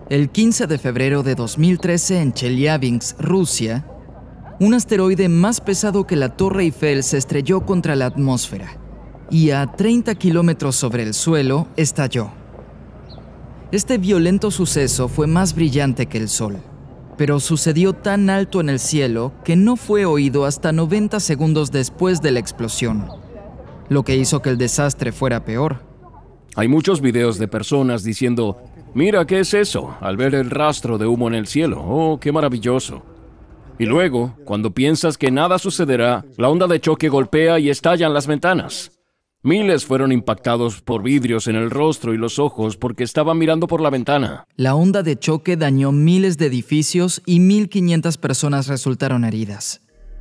El 15 de febrero de 2013 en Chelyabinsk, Rusia, un asteroide más pesado que la Torre Eiffel se estrelló contra la atmósfera y a 30 kilómetros sobre el suelo estalló. Este violento suceso fue más brillante que el Sol, pero sucedió tan alto en el cielo que no fue oído hasta 90 segundos después de la explosión, lo que hizo que el desastre fuera peor. Hay muchos videos de personas diciendo: «Mira, ¿qué es eso?», al ver el rastro de humo en el cielo. «Oh, qué maravilloso». Y luego, cuando piensas que nada sucederá, la onda de choque golpea y estallan las ventanas. Miles fueron impactados por vidrios en el rostro y los ojos porque estaban mirando por la ventana. La onda de choque dañó miles de edificios y 1.500 personas resultaron heridas.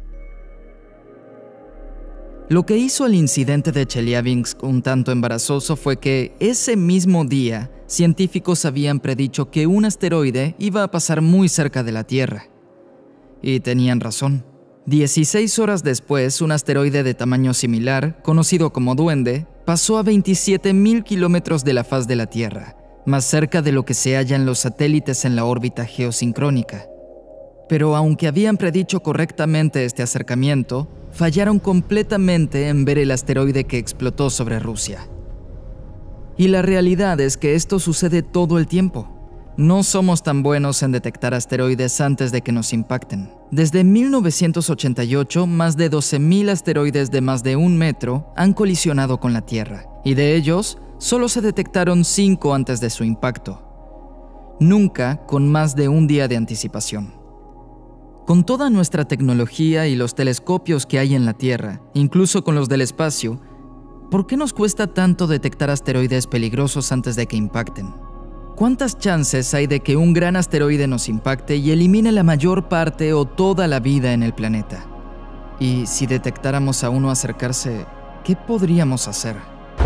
Lo que hizo el incidente de Chelyabinsk un tanto embarazoso fue que ese mismo día, científicos habían predicho que un asteroide iba a pasar muy cerca de la Tierra. Y tenían razón. 16 horas después, un asteroide de tamaño similar, conocido como Duende, pasó a 27.000 kilómetros de la faz de la Tierra, más cerca de lo que se hallan los satélites en la órbita geosincrónica. Pero aunque habían predicho correctamente este acercamiento, fallaron completamente en ver el asteroide que explotó sobre Rusia. Y la realidad es que esto sucede todo el tiempo. No somos tan buenos en detectar asteroides antes de que nos impacten. Desde 1988, más de 12.000 asteroides de más de 1 metro han colisionado con la Tierra, y de ellos, solo se detectaron 5 antes de su impacto. Nunca con más de un día de anticipación. Con toda nuestra tecnología y los telescopios que hay en la Tierra, incluso con los del espacio, ¿por qué nos cuesta tanto detectar asteroides peligrosos antes de que impacten? ¿Cuántas chances hay de que un gran asteroide nos impacte y elimine la mayor parte o toda la vida en el planeta? Y si detectáramos a uno acercarse, ¿qué podríamos hacer?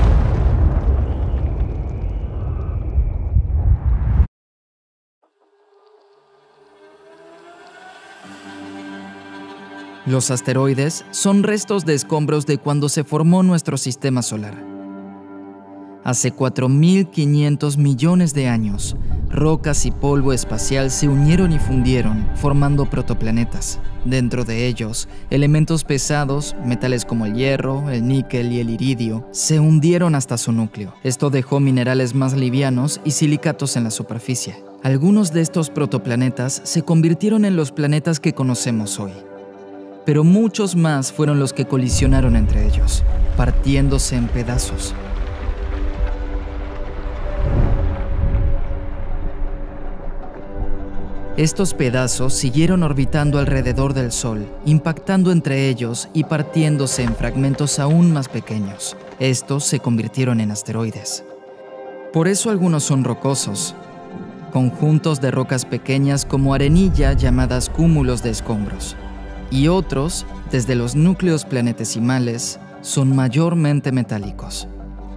Los asteroides son restos de escombros de cuando se formó nuestro sistema solar. Hace 4.500 millones de años, rocas y polvo espacial se unieron y fundieron, formando protoplanetas. Dentro de ellos, elementos pesados, metales como el hierro, el níquel y el iridio, se hundieron hasta su núcleo. Esto dejó minerales más livianos y silicatos en la superficie. Algunos de estos protoplanetas se convirtieron en los planetas que conocemos hoy. Pero muchos más fueron los que colisionaron entre ellos, partiéndose en pedazos. Estos pedazos siguieron orbitando alrededor del Sol, impactando entre ellos y partiéndose en fragmentos aún más pequeños. Estos se convirtieron en asteroides. Por eso algunos son rocosos, conjuntos de rocas pequeñas como arenilla llamadas cúmulos de escombros. Y otros, desde los núcleos planetesimales, son mayormente metálicos.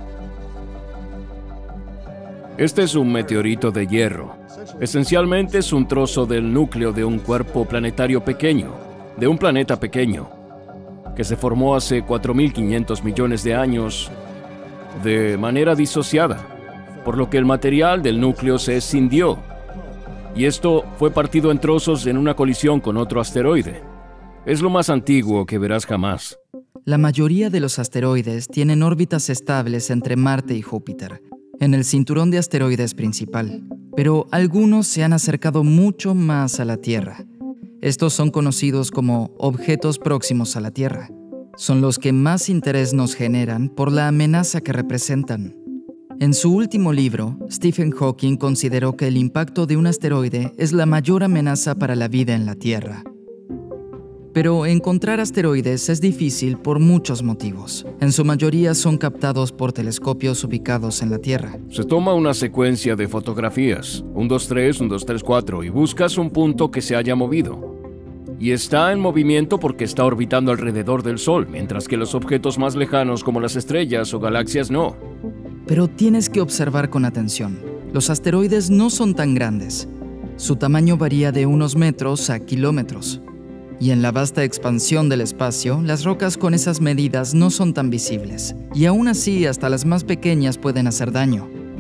Este es un meteorito de hierro. Esencialmente es un trozo del núcleo de un cuerpo planetario pequeño, de un planeta pequeño, que se formó hace 4.500 millones de años de manera disociada, por lo que el material del núcleo se escindió, y esto fue partido en trozos en una colisión con otro asteroide. Es lo más antiguo que verás jamás. La mayoría de los asteroides tienen órbitas estables entre Marte y Júpiter, en el cinturón de asteroides principal, pero algunos se han acercado mucho más a la Tierra. Estos son conocidos como objetos próximos a la Tierra. Son los que más interés nos generan por la amenaza que representan. En su último libro, Stephen Hawking consideró que el impacto de un asteroide es la mayor amenaza para la vida en la Tierra. Pero encontrar asteroides es difícil por muchos motivos. En su mayoría son captados por telescopios ubicados en la Tierra. Se toma una secuencia de fotografías, 1, 2, 3, 1, 2, 3, 4, y buscas un punto que se haya movido. Y está en movimiento porque está orbitando alrededor del Sol, mientras que los objetos más lejanos como las estrellas o galaxias no. Pero tienes que observar con atención. Los asteroides no son tan grandes. Su tamaño varía de unos metros a kilómetros. Y en la vasta expansión del espacio, las rocas con esas medidas no son tan visibles, y aún así hasta las más pequeñas pueden hacer daño.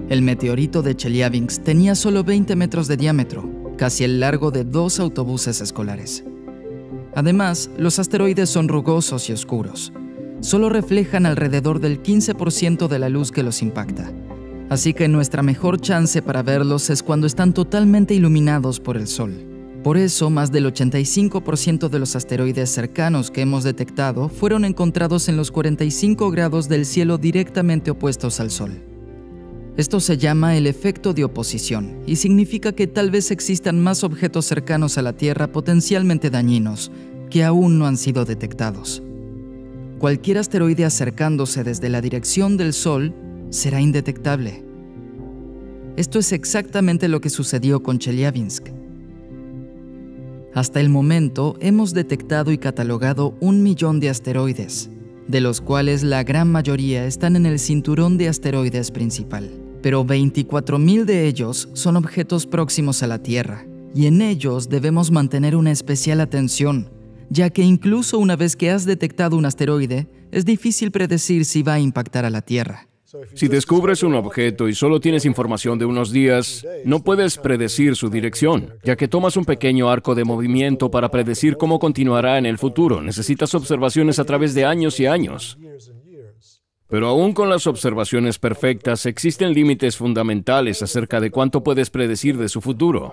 El meteorito de Chelyabinsk tenía solo 20 metros de diámetro, casi el largo de 2 autobuses escolares. Además, los asteroides son rugosos y oscuros. Solo reflejan alrededor del 15% de la luz que los impacta. Así que nuestra mejor chance para verlos es cuando están totalmente iluminados por el Sol. Por eso, más del 85% de los asteroides cercanos que hemos detectado fueron encontrados en los 45 grados del cielo directamente opuestos al Sol. Esto se llama el efecto de oposición y significa que tal vez existan más objetos cercanos a la Tierra potencialmente dañinos que aún no han sido detectados. Cualquier asteroide acercándose desde la dirección del Sol será indetectable. Esto es exactamente lo que sucedió con Chelyabinsk. Hasta el momento hemos detectado y catalogado 1 millón de asteroides, de los cuales la gran mayoría están en el cinturón de asteroides principal. Pero 24,000 de ellos son objetos próximos a la Tierra, y en ellos debemos mantener una especial atención, ya que incluso una vez que has detectado un asteroide, es difícil predecir si va a impactar a la Tierra. Si descubres un objeto y solo tienes información de unos días, no puedes predecir su dirección, ya que tomas un pequeño arco de movimiento para predecir cómo continuará en el futuro. Necesitas observaciones a través de años y años. Pero aún con las observaciones perfectas, existen límites fundamentales acerca de cuánto puedes predecir de su futuro.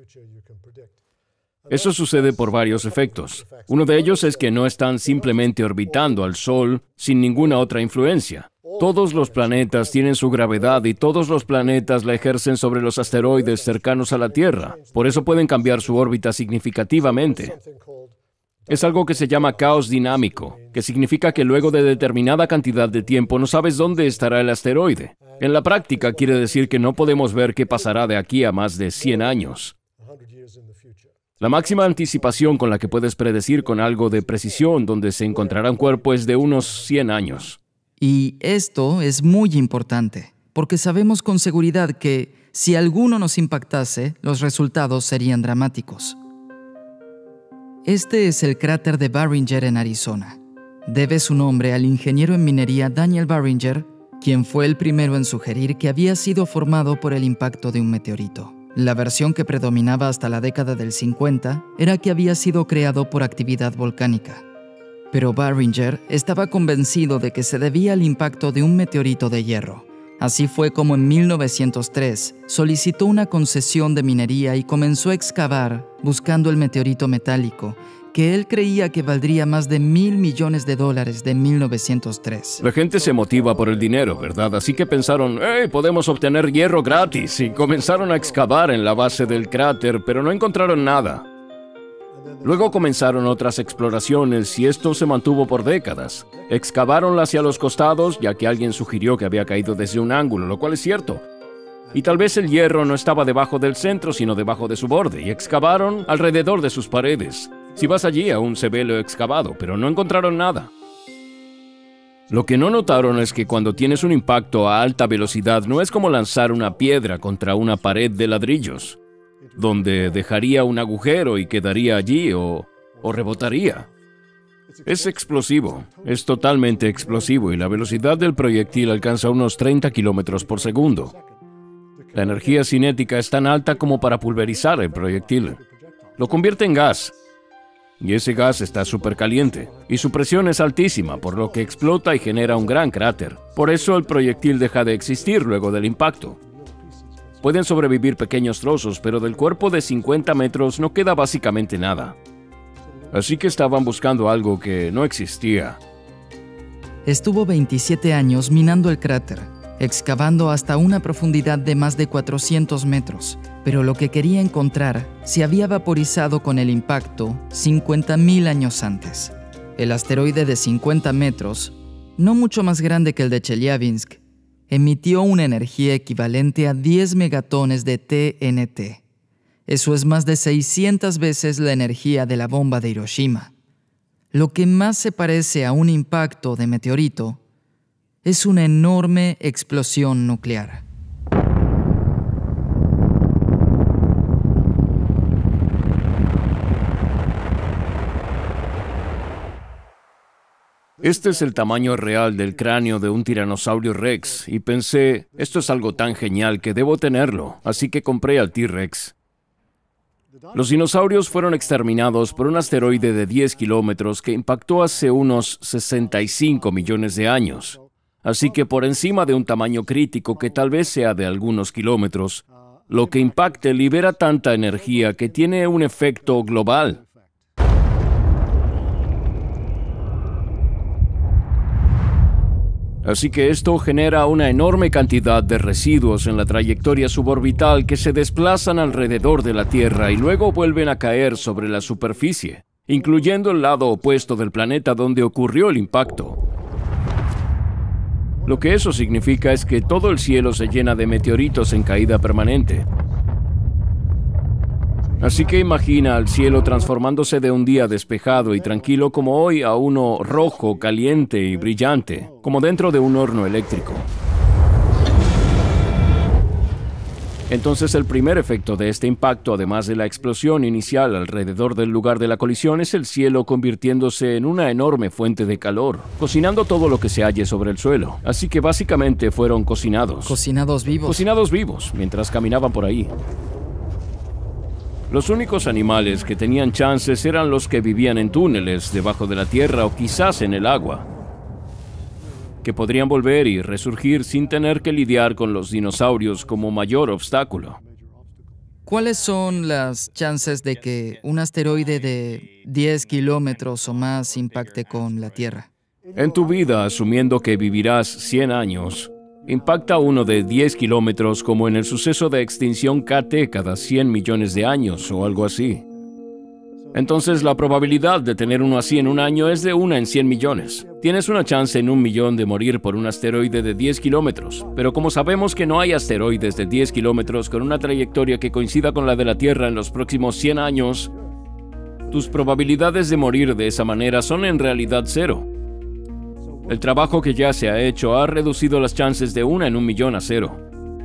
Eso sucede por varios efectos. Uno de ellos es que no están simplemente orbitando al Sol sin ninguna otra influencia. Todos los planetas tienen su gravedad y todos los planetas la ejercen sobre los asteroides cercanos a la Tierra. Por eso pueden cambiar su órbita significativamente. Es algo que se llama caos dinámico, que significa que luego de determinada cantidad de tiempo no sabes dónde estará el asteroide. En la práctica quiere decir que no podemos ver qué pasará de aquí a más de 100 años. La máxima anticipación con la que puedes predecir con algo de precisión dónde se encontrará un cuerpo es de unos 100 años. Y esto es muy importante, porque sabemos con seguridad que si alguno nos impactase, los resultados serían dramáticos. Este es el cráter de Barringer en Arizona. Debe su nombre al ingeniero en minería Daniel Barringer, quien fue el primero en sugerir que había sido formado por el impacto de un meteorito. La versión que predominaba hasta la década del 50 era que había sido creado por actividad volcánica. Pero Barringer estaba convencido de que se debía al impacto de un meteorito de hierro. Así fue como en 1903 solicitó una concesión de minería y comenzó a excavar buscando el meteorito metálico, que él creía que valdría más de $1,000 millones de 1903. La gente se motiva por el dinero, ¿verdad? Así que pensaron, ¡hey, podemos obtener hierro gratis! Y comenzaron a excavar en la base del cráter, pero no encontraron nada. Luego comenzaron otras exploraciones y esto se mantuvo por décadas. Excavaron hacia los costados, ya que alguien sugirió que había caído desde un ángulo, lo cual es cierto. Y tal vez el hierro no estaba debajo del centro, sino debajo de su borde, y excavaron alrededor de sus paredes. Si vas allí, aún se ve lo excavado, pero no encontraron nada. Lo que no notaron es que cuando tienes un impacto a alta velocidad, no es como lanzar una piedra contra una pared de ladrillos, donde dejaría un agujero y quedaría allí o rebotaría. Es explosivo, es totalmente explosivo y la velocidad del proyectil alcanza unos 30 kilómetros por segundo. La energía cinética es tan alta como para pulverizar el proyectil. Lo convierte en gas. Y ese gas está súper caliente, y su presión es altísima, por lo que explota y genera un gran cráter. Por eso el proyectil deja de existir luego del impacto. Pueden sobrevivir pequeños trozos, pero del cuerpo de 50 metros no queda básicamente nada. Así que estaban buscando algo que no existía. Estuvo 27 años minando el cráter, excavando hasta una profundidad de más de 400 metros, pero lo que quería encontrar se había vaporizado con el impacto 50,000 años antes. El asteroide de 50 metros, no mucho más grande que el de Chelyabinsk, emitió una energía equivalente a 10 megatones de TNT. Eso es más de 600 veces la energía de la bomba de Hiroshima. Lo que más se parece a un impacto de meteorito es una enorme explosión nuclear. Este es el tamaño real del cráneo de un tiranosaurio rex, y pensé, esto es algo tan genial que debo tenerlo, así que compré al T-Rex. Los dinosaurios fueron exterminados por un asteroide de 10 kilómetros que impactó hace unos 65 millones de años. Así que por encima de un tamaño crítico que tal vez sea de algunos kilómetros, lo que impacte libera tanta energía que tiene un efecto global. Así que esto genera una enorme cantidad de residuos en la trayectoria suborbital que se desplazan alrededor de la Tierra y luego vuelven a caer sobre la superficie, incluyendo el lado opuesto del planeta donde ocurrió el impacto. Lo que eso significa es que todo el cielo se llena de meteoritos en caída permanente. Así que imagina al cielo transformándose de un día despejado y tranquilo como hoy a uno rojo, caliente y brillante, como dentro de un horno eléctrico. Entonces el primer efecto de este impacto, además de la explosión inicial alrededor del lugar de la colisión, es el cielo convirtiéndose en una enorme fuente de calor, cocinando todo lo que se halle sobre el suelo. Así que básicamente fueron cocinados. Cocinados vivos. Cocinados vivos, mientras caminaban por ahí. Los únicos animales que tenían chances eran los que vivían en túneles debajo de la tierra o quizás en el agua, que podrían volver y resurgir sin tener que lidiar con los dinosaurios como mayor obstáculo. ¿Cuáles son las chances de que un asteroide de 10 kilómetros o más impacte con la Tierra? En tu vida, asumiendo que vivirás 100 años, impacta uno de 10 kilómetros como en el suceso de extinción KT cada 100 millones de años o algo así. Entonces la probabilidad de tener uno así en un año es de 1 en 100 millones. Tienes una chance en 1 millón de morir por un asteroide de 10 kilómetros, pero como sabemos que no hay asteroides de 10 kilómetros con una trayectoria que coincida con la de la Tierra en los próximos 100 años, tus probabilidades de morir de esa manera son en realidad 0. El trabajo que ya se ha hecho ha reducido las chances de 1 en 1 millón a 0.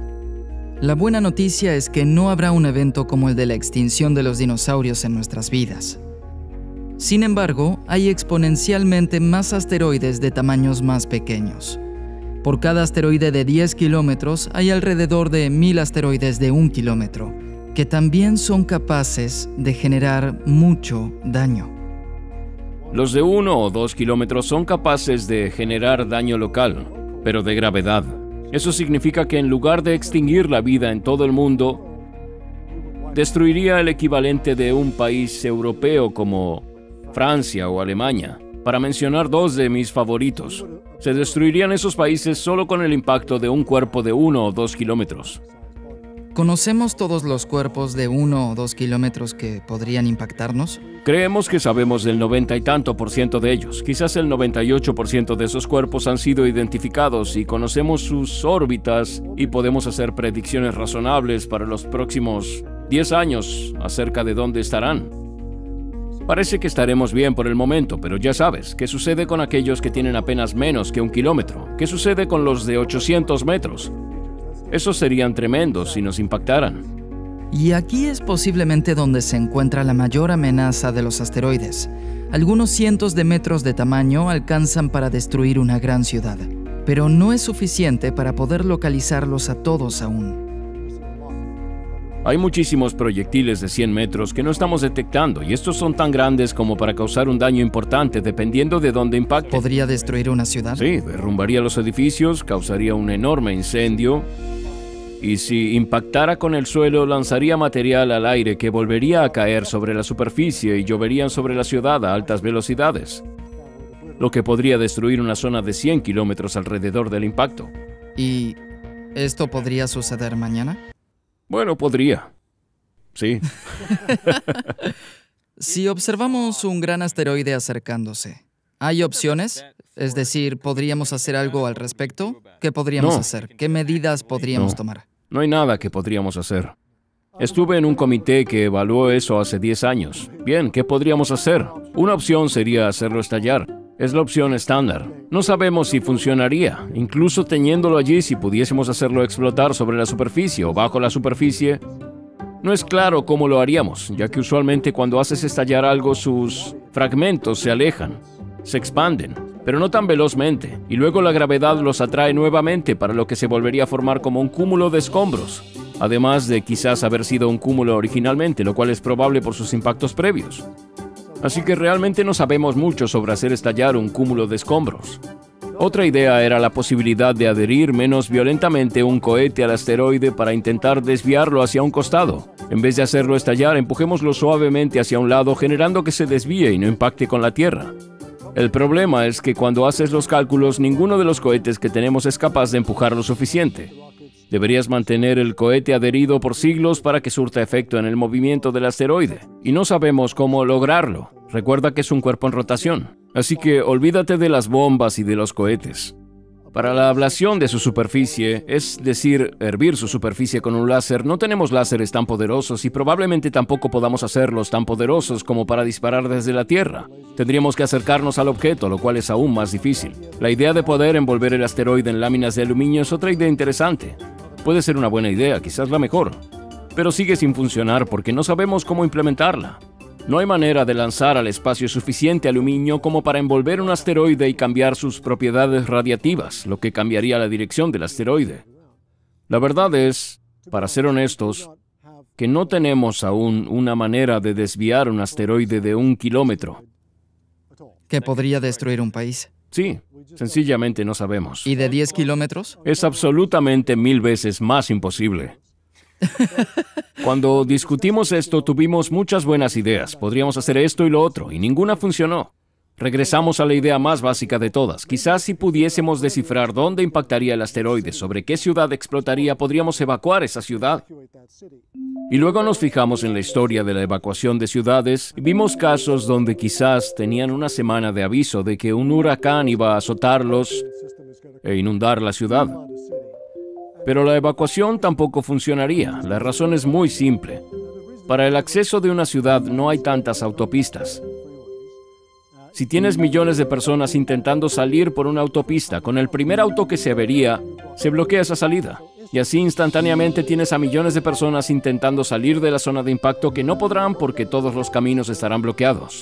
La buena noticia es que no habrá un evento como el de la extinción de los dinosaurios en nuestras vidas. Sin embargo, hay exponencialmente más asteroides de tamaños más pequeños. Por cada asteroide de 10 kilómetros hay alrededor de 1000 asteroides de 1 kilómetro, que también son capaces de generar mucho daño. Los de 1 o 2 kilómetros son capaces de generar daño local, pero de gravedad. Eso significa que en lugar de extinguir la vida en todo el mundo, destruiría el equivalente de un país europeo como Francia o Alemania, para mencionar dos de mis favoritos. Se destruirían esos países solo con el impacto de un cuerpo de 1 o 2 kilómetros. ¿Conocemos todos los cuerpos de 1 o 2 kilómetros que podrían impactarnos? Creemos que sabemos del 90 y tanto por ciento de ellos. Quizás el 98% de esos cuerpos han sido identificados y conocemos sus órbitas y podemos hacer predicciones razonables para los próximos 10 años acerca de dónde estarán. Parece que estaremos bien por el momento, pero ya sabes, ¿qué sucede con aquellos que tienen apenas menos que 1 kilómetro? ¿Qué sucede con los de 800 metros? Esos serían tremendos si nos impactaran. Y aquí es posiblemente donde se encuentra la mayor amenaza de los asteroides. Algunos cientos de metros de tamaño alcanzan para destruir una gran ciudad, pero no es suficiente para poder localizarlos a todos aún. Hay muchísimos proyectiles de 100 metros que no estamos detectando y estos son tan grandes como para causar un daño importante dependiendo de dónde impacte. ¿Podría destruir una ciudad? Sí, derrumbaría los edificios, causaría un enorme incendio y si impactara con el suelo lanzaría material al aire que volvería a caer sobre la superficie y lloverían sobre la ciudad a altas velocidades, lo que podría destruir una zona de 100 kilómetros alrededor del impacto. ¿Y esto podría suceder mañana? Bueno, podría. Sí. Si observamos un gran asteroide acercándose, ¿hay opciones? Es decir, ¿podríamos hacer algo al respecto? ¿Qué podríamos hacer? ¿Qué medidas podríamos tomar? No hay nada que podríamos hacer. Estuve en un comité que evaluó eso hace 10 años. Bien, ¿qué podríamos hacer? Una opción sería hacerlo estallar. Es la opción estándar. No sabemos si funcionaría. Incluso teniéndolo allí, si pudiésemos hacerlo explotar sobre la superficie o bajo la superficie, no es claro cómo lo haríamos, ya que usualmente cuando haces estallar algo, sus fragmentos se alejan, se expanden. pero no tan velozmente, y luego la gravedad los atrae nuevamente, para lo que se volvería a formar como un cúmulo de escombros, además de quizás haber sido un cúmulo originalmente, lo cual es probable por sus impactos previos. Así que realmente no sabemos mucho sobre hacer estallar un cúmulo de escombros. Otra idea era la posibilidad de adherir menos violentamente un cohete al asteroide para intentar desviarlo hacia un costado. En vez de hacerlo estallar, empujémoslo suavemente hacia un lado, generando que se desvíe y no impacte con la Tierra. El problema es que cuando haces los cálculos, ninguno de los cohetes que tenemos es capaz de empujar lo suficiente. Deberías mantener el cohete adherido por siglos para que surta efecto en el movimiento del asteroide, y no sabemos cómo lograrlo. Recuerda que es un cuerpo en rotación, así que olvídate de las bombas y de los cohetes. Para la ablación de su superficie, es decir, hervir su superficie con un láser, no tenemos láseres tan poderosos y probablemente tampoco podamos hacerlos tan poderosos como para disparar desde la Tierra. Tendríamos que acercarnos al objeto, lo cual es aún más difícil. La idea de poder envolver el asteroide en láminas de aluminio es otra idea interesante. Puede ser una buena idea, quizás la mejor, pero sigue sin funcionar porque no sabemos cómo implementarla. No hay manera de lanzar al espacio suficiente aluminio como para envolver un asteroide y cambiar sus propiedades radiativas, lo que cambiaría la dirección del asteroide. La verdad es, para ser honestos, que no tenemos aún una manera de desviar un asteroide de 1 kilómetro. Que podría destruir un país. Sí, sencillamente no sabemos. ¿Y de 10 kilómetros? Es absolutamente 1000 veces más imposible. Cuando discutimos esto, tuvimos muchas buenas ideas. Podríamos hacer esto y lo otro, y ninguna funcionó. Regresamos a la idea más básica de todas. Quizás si pudiésemos descifrar dónde impactaría el asteroide, sobre qué ciudad explotaría, podríamos evacuar esa ciudad. Y luego nos fijamos en la historia de la evacuación de ciudades y vimos casos donde quizás tenían una semana de aviso de que un huracán iba a azotarlos e inundar la ciudad. Pero la evacuación tampoco funcionaría. La razón es muy simple. Para el acceso de una ciudad no hay tantas autopistas. Si tienes millones de personas intentando salir por una autopista, con el primer auto que se avería, se bloquea esa salida. Y así instantáneamente tienes a millones de personas intentando salir de la zona de impacto que no podrán porque todos los caminos estarán bloqueados.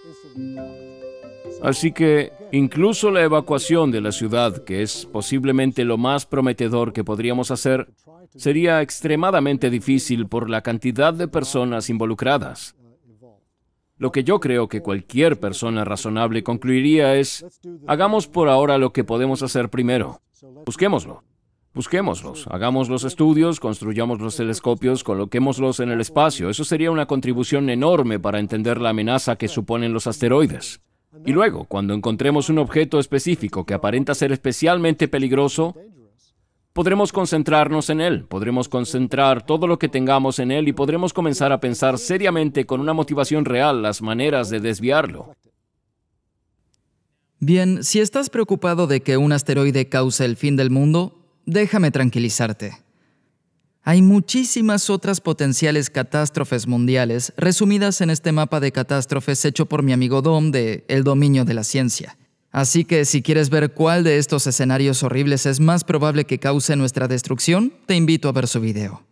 Así que, incluso la evacuación de la ciudad, que es posiblemente lo más prometedor que podríamos hacer, sería extremadamente difícil por la cantidad de personas involucradas. Lo que yo creo que cualquier persona razonable concluiría es, hagamos por ahora lo que podemos hacer primero. Busquémoslos, hagamos los estudios, construyamos los telescopios, coloquémoslos en el espacio. Eso sería una contribución enorme para entender la amenaza que suponen los asteroides. Y luego, cuando encontremos un objeto específico que aparenta ser especialmente peligroso, podremos concentrarnos en él, podremos concentrar todo lo que tengamos en él y podremos comenzar a pensar seriamente con una motivación real las maneras de desviarlo. Bien, si estás preocupado de que un asteroide cause el fin del mundo, déjame tranquilizarte. Hay muchísimas otras potenciales catástrofes mundiales resumidas en este mapa de catástrofes hecho por mi amigo Dom de El Dominio de la Ciencia. Así que si quieres ver cuál de estos escenarios horribles es más probable que cause nuestra destrucción, te invito a ver su video.